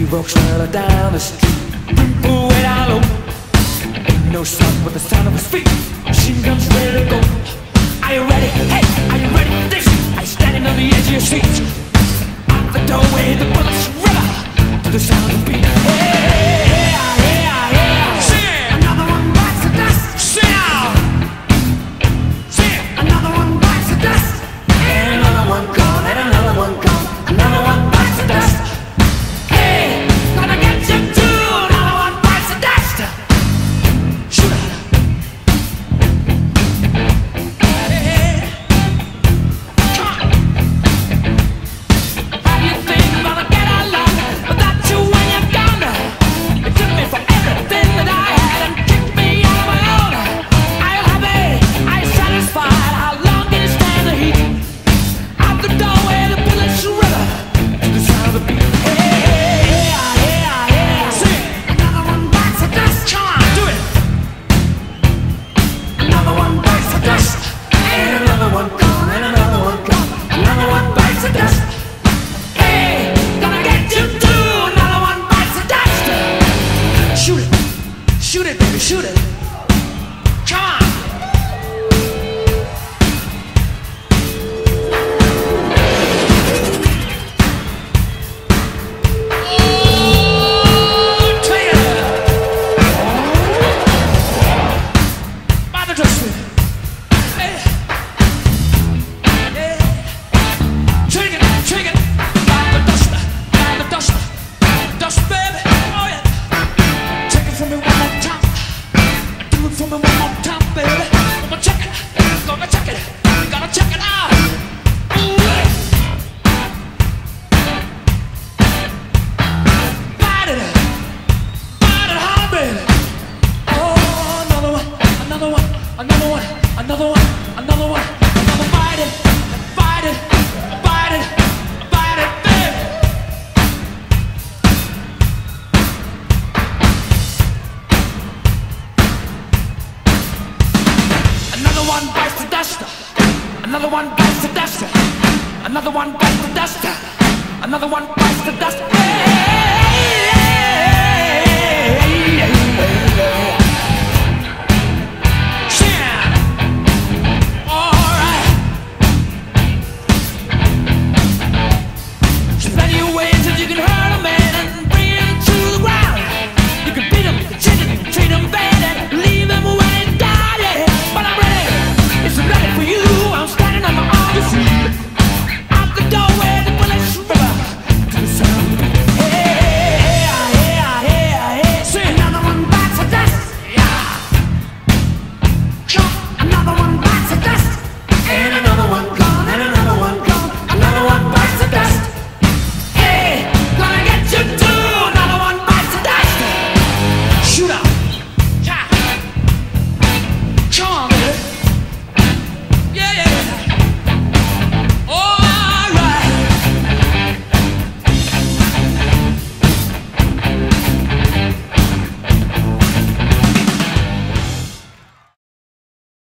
walks right down the street, people way down low. Ain't no sound but the sound of his feet. Machine guns ready to go. Are you ready? Hey, are you ready for this? Are you standing on the edge of your seat? Out the doorway, the bullets river to the sound of the beat. Hey, sing. Another one bites the dust. Sing. Sing. Another one bites the dust. And another one gone, and another one gone. Another one bites the dust. Hey, gonna get you too. Another one bites the dust. Shoot it. Hey, come on. How do you think I'm gonna get along without you when you're gone? You took me from everything that I had and kicked me out of my own. Are you happy? Are you satisfied? How long can you stand the heat? Out the doorway, the bullets river to the sound of the beat. Sing. Another one bites the dust. Come on, do it. Another one bites the dust. And another one gone, and another one gone. Another one bites the dust. Hey, gonna get you too. Another one bites the dust. Shoot it. Shoot it, baby, shoot it. Come on. Another one bites the dust. Another one bites the dust.